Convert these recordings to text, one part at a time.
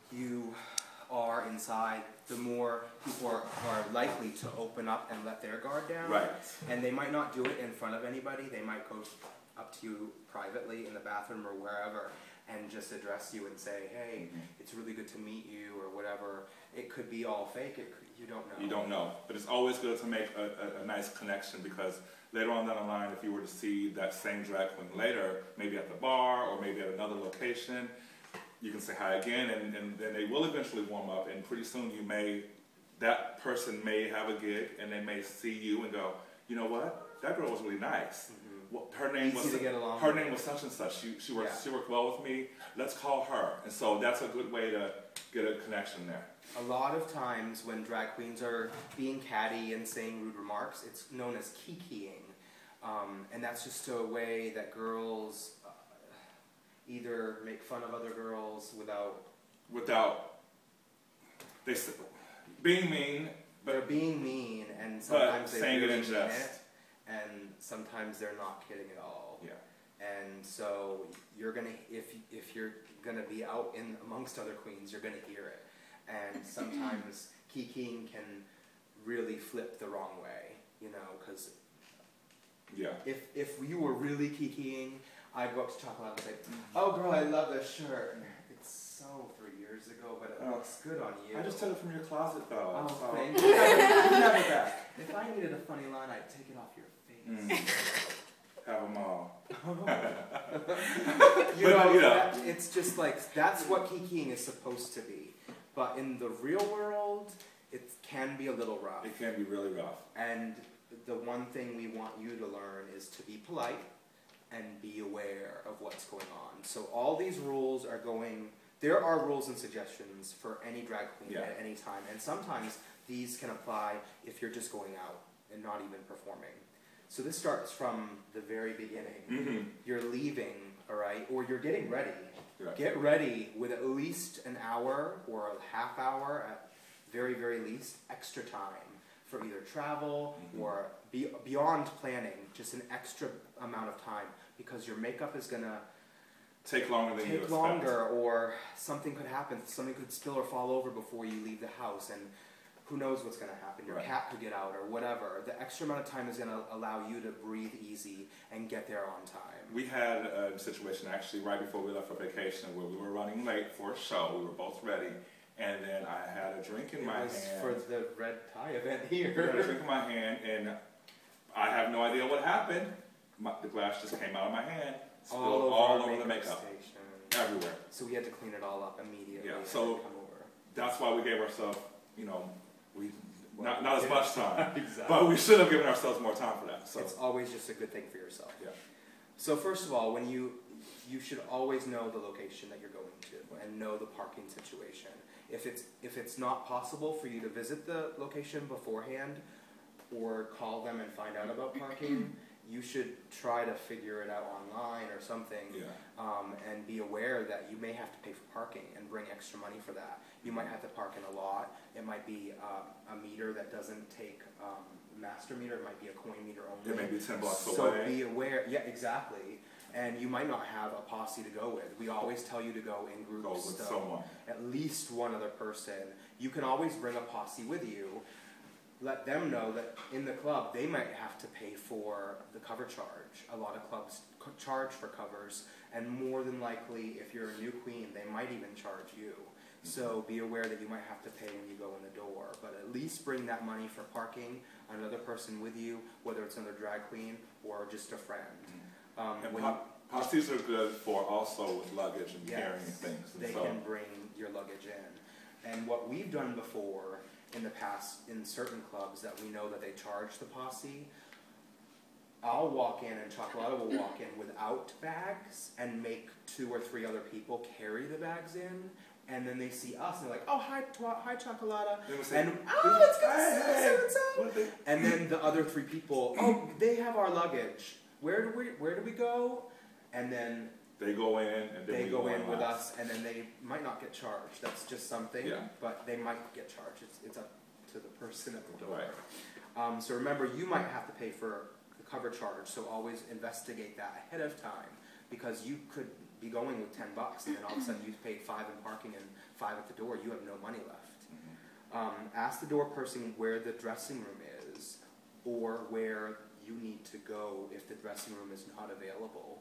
you are inside, the more people are likely to open up and let their guard down. Right. And they might not do it in front of anybody. They might go up to you privately in the bathroom or wherever and just address you and say, hey, it's really good to meet you, or whatever. It could be all fake. You don't know. You don't know. But it's always good to make a nice connection, because later on down the line, if you were to see that same drag queen later, maybe at the bar or maybe at another location, you can say hi again, and then they will eventually warm up, and pretty soon that person may have a gig, and they may see you and go, you know what, that girl was really nice. Her name was such and such. She worked well with me. Let's call her. And so that's a good way to get a connection there. A lot of times when drag queens are being catty and saying rude remarks, it's known as kikiing. And that's just a way that girls either make fun of other girls without being mean. They're being mean, and sometimes they saying really it in mean jest. it, and sometimes they're not kidding at all. Yeah. And so you're gonna, if you're gonna be out in amongst other queens, you're gonna hear it. And sometimes kikiing can really flip the wrong way, you know, because if you were really kikiing, I'd go up to Chocolate and say, oh girl, I love this shirt. And it's so 3 years ago, but it looks good on you. I just took it from your closet, though. Oh, thank you. You have it back. If I needed a funny line, I'd take it off your face. Have them all. It's just like, that's what kikiing is supposed to be. But in the real world, it can be a little rough. It can be really rough. And the one thing we want you to learn is to be polite and be aware of what's going on. So all these rules are there are rules and suggestions for any drag queen at any time. And sometimes these can apply if you're just going out and not even performing. So this starts from the very beginning. You're leaving, all right, or you're getting ready. Get ready with at least an hour or a half hour, at very, very least, extra time for either travel or beyond planning, just an extra amount of time, because your makeup is going to take longer than you expect. Or something could happen. Something could spill or fall over before you leave the house, and who knows what's going to happen. Your cat could get out or whatever. The extra amount of time is going to allow you to breathe easy and get there on time. We had a situation actually right before we left for vacation where we were running late for a show. We were both ready, and then I had a drink in my hand. For the red tie event here. I had a drink in my hand, and I have no idea what happened. The glass just came out of my hand, spilled all over the makeup, everywhere. So we had to clean it all up immediately. Yeah, so that's why we gave ourselves, not as much time, but we should have given ourselves more time for that. So it's always just a good thing for yourself. Yeah. So first of all, when you should always know the location that you're going to and know the parking situation. If it's not possible for you to visit the location beforehand or call them and find out about parking, you should try to figure it out online or something, and be aware that you may have to pay for parking and bring extra money for that. You might have to park in a lot. It might be a meter that doesn't take master meter. It might be a coin meter only. It may be 10 blocks away. So be aware. Yeah, exactly. And you might not have a posse to go with. We always tell you to go in groups. Go with someone. At least one other person. You can always bring a posse with you. Let them know that in the club they might have to pay for the cover charge. A lot of clubs charge for covers, and more than likely, if you're a new queen, they might even charge you. So be aware that you might have to pay when you go in the door, but at least bring that money for parking, another person with you, whether it's another drag queen or just a friend. Posses are good for also with luggage and carrying things. They can bring your luggage in. And what we've done before in the past in certain clubs that we know that they charge the posse, I'll walk in and Chocolata will walk in without bags and make 2 or 3 other people carry the bags in, and then they see us and they're like, oh, hi Chocolata, and oh, it's good, so. And then the other 3 people, oh, they have our luggage. Where do we go? And then they go in, and then they go in with us, and then they might not get charged. That's just something, but they might get charged. It's up to the person at the door. Right. So remember, you might have to pay for the cover charge, so always investigate that ahead of time. because you could be going with $10 and then all of a sudden you've paid $5 in parking and $5 at the door, you have no money left. Ask the door person where the dressing room is or where you need to go if the dressing room is not available.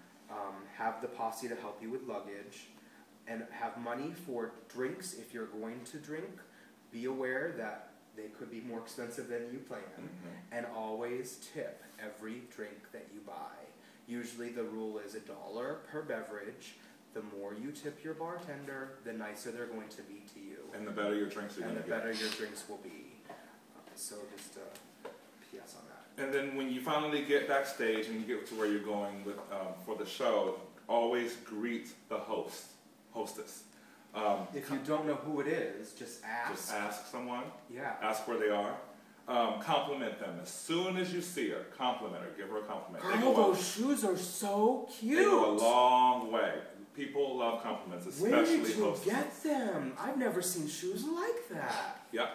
Have the posse to help you with luggage, and have money for drinks if you're going to drink. Be aware that they could be more expensive than you plan, and always tip every drink that you buy. Usually the rule is $1 per beverage. The more you tip your bartender, the nicer they're going to be to you. And the better your drinks are going to be. And the better your drinks will be. So just a PS on that. And then when you finally get backstage and you get to where you're going with for the show, always greet the hostess. If you don't know who it is, just ask. Just ask someone. Yeah. Ask where they are. Compliment them. As soon as you see her, compliment her. Give her a compliment. Girl, those shoes are so cute. They go a long way. People love compliments, especially hostesses. Where did you get them? I've never seen shoes like that. Yep.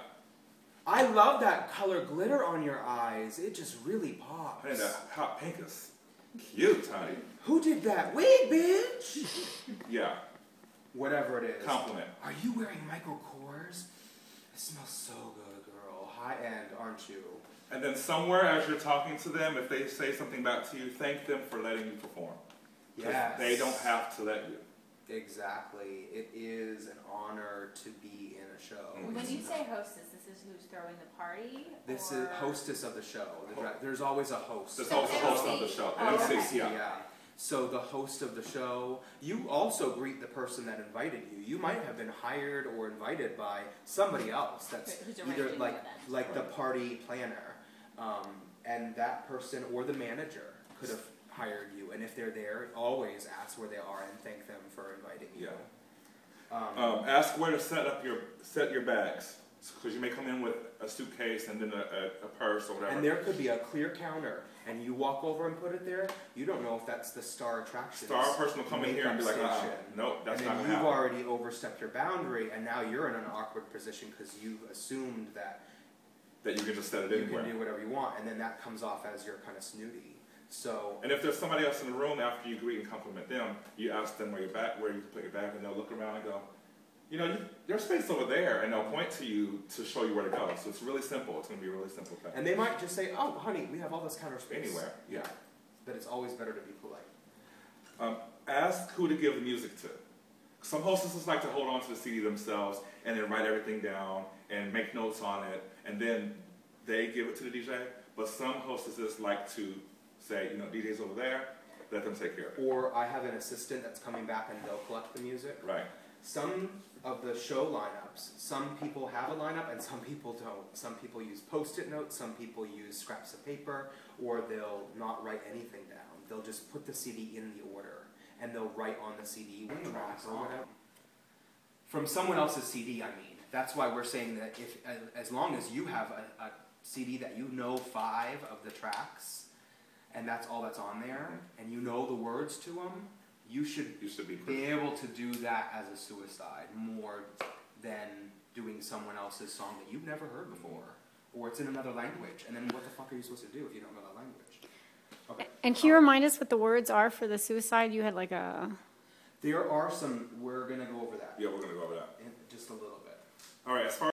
I love that color glitter on your eyes. It just really pops. Hey, that hot pink is cute, honey. Who did that? Wait, bitch. Yeah. Whatever it is. Compliment. Are you wearing Michael Kors? It smells so good, girl. High end, aren't you? And then somewhere as you're talking to them, if they say something back to you, thank them for letting you perform. Yes. They don't have to let you. Exactly. It is an honor to be in a show. When you say hostess, this is who's throwing the party? This or? is hostess of the show. There's always a host. There's always a host of the show. Oh, MC, okay. yeah. So the host of the show, you also greet the person that invited you. You might have been hired or invited by somebody else that's Who's either arranging like the party planner, and that person or the manager could have hired you. And if they're there, always ask where they are and thank them for inviting you. Yeah. Ask where to set your bags, because you may come in with a suitcase and then a purse or whatever. And there could be a clear counter, and you walk over and put it there. You don't know if that's the star attraction. Star person will come in here and be like, nope, that's not going to happen. And then you've already overstepped your boundary, and now you're in an awkward position because you assumed that you can just set it you anywhere. can do whatever you want, and then that comes off as you're kind of snooty. So. And if there's somebody else in the room after you greet and compliment them, you ask them where you can put your bag, and they'll look around and go, you know, there's space over there, and they'll point to you to show you where to go. So it's really simple. It's going to be a really simple thing. And they might just say, oh, honey, we have all this counter space. Anywhere, yeah. But it's always better to be polite. Ask who to give the music to. Some hostesses like to hold on to the CD themselves and then write everything down and make notes on it, and then they give it to the DJ. But some hostesses like to say, you know, DJ's over there, let them take care of it. Or I have an assistant that's coming back and they'll collect the music. Right. Some of the show lineups, some people have a lineup and some people don't. Some people use Post-it notes, some people use scraps of paper, or they'll not write anything down. They'll just put the CD in the order, and they'll write on the CD what track or whatever. From someone else's CD, I mean. That's why we're saying that if, as long as you have a CD that you know 5 of the tracks, and that's all that's on there, and you know the words to them, you should be able to do that as a suicide more than doing someone else's song that you've never heard before, or it's in another language, and then what the fuck are you supposed to do if you don't know that language? Okay. And can you remind us what the words are for the suicide? You had like a... There are some, we're going to go over that. Yeah, we're going to go over that. In just a little bit. All right, as far